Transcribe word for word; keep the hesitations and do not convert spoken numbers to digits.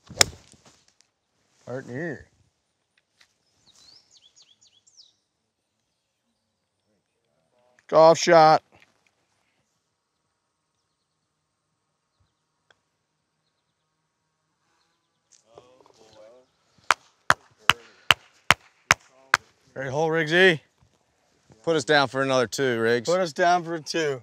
Right here. Golf shot. Great hole, Riggsy. Put us down for another two, Riggs. Put us down for a two.